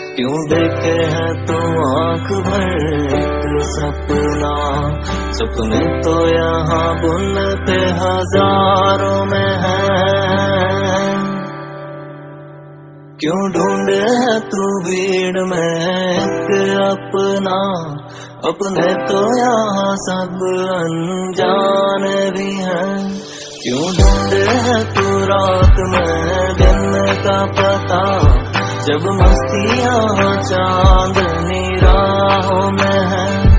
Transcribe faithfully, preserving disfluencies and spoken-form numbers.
क्यों देखे है तुम आंख भर एक सपना, सपने तो यहाँ बुनते हजारों में है। क्यों ढूंढे है तू भीड़ में एक अपना, अपने तो यहाँ सब अनजान भी हैं। क्यों ढूंढे है तू रात में दिन का पता, जब मस्ती यहाँ चांदनी राहों में है।